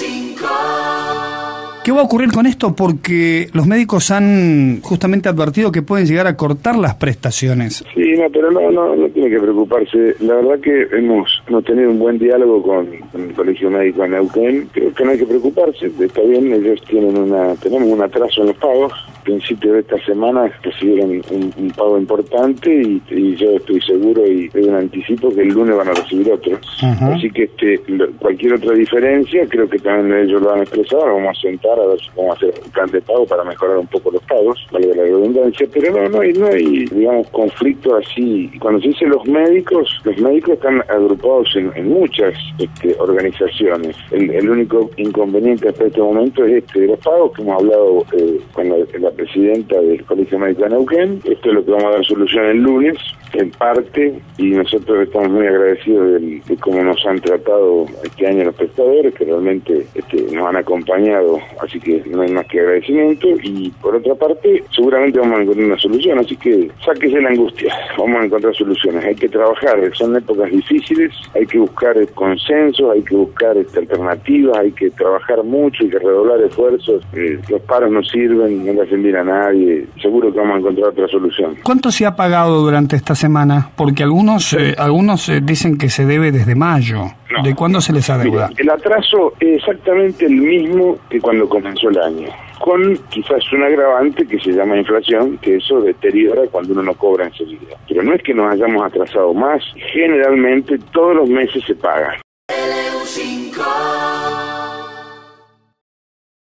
¿Qué va a ocurrir con esto? Porque los médicos han justamente advertido que pueden llegar a cortar las prestaciones. Sí, no, pero no tiene que preocuparse. La verdad que hemos tenido un buen diálogo con el Colegio Médico de Neuquén. Creo que no hay que preocuparse. Está bien, ellos tenemos un atraso en los pagos. A principios de esta semana recibieron un pago importante y yo estoy seguro y doy un anticipo que el lunes van a recibir otro. Así que cualquier otra diferencia, creo que también ellos lo han expresado. Vamos a sentar a ver cómo hacer un plan de pago para mejorar un poco los pagos, vale la redundancia, pero no hay digamos, conflicto así. Cuando se dice los médicos están agrupados en muchas organizaciones. El único inconveniente hasta este momento es de los pagos, que hemos hablado con la presidenta del Colegio Médico de Neuquén. Esto es lo que vamos a dar solución el lunes, en parte, y nosotros estamos muy agradecidos de cómo nos han tratado este año los prestadores, que realmente nos han acompañado, así que no hay más que agradecimiento. Y por otra parte, seguramente vamos a encontrar una solución, así que sáquese la angustia, vamos a encontrar soluciones. Hay que trabajar, son épocas difíciles, hay que buscar consensos, hay que buscar alternativas, hay que trabajar mucho, hay que redoblar esfuerzos. Los paros no sirven, no le hacen bien a nadie, seguro que vamos a encontrar otra solución. ¿Cuánto se ha pagado durante esta semana? Porque algunos dicen que se debe desde mayo. No. ¿De cuándo se les adeuda? Mira, el atraso es exactamente el mismo que cuando comenzó el año, con quizás un agravante que se llama inflación, que eso deteriora cuando uno no cobra enseguida. Pero no es que nos hayamos atrasado más, generalmente todos los meses se paga.